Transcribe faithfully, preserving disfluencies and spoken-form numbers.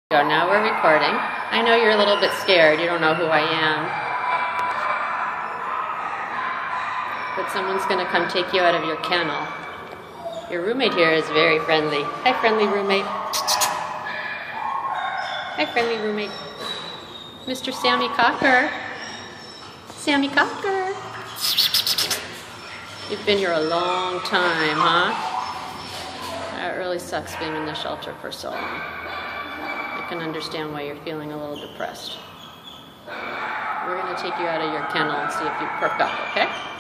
Go. Now we're recording. I know you're a little bit scared. You don't know who I am. But someone's going to come take you out of your kennel. Your roommate here is very friendly. Hi, friendly roommate. Hi, friendly roommate. Mister Sammy Cocker. Sammy Cocker. You've been here a long time, huh? That really sucks being in the shelter for so long. I can understand why you're feeling a little depressed. We're going to take you out of your kennel and see if you perk up, okay?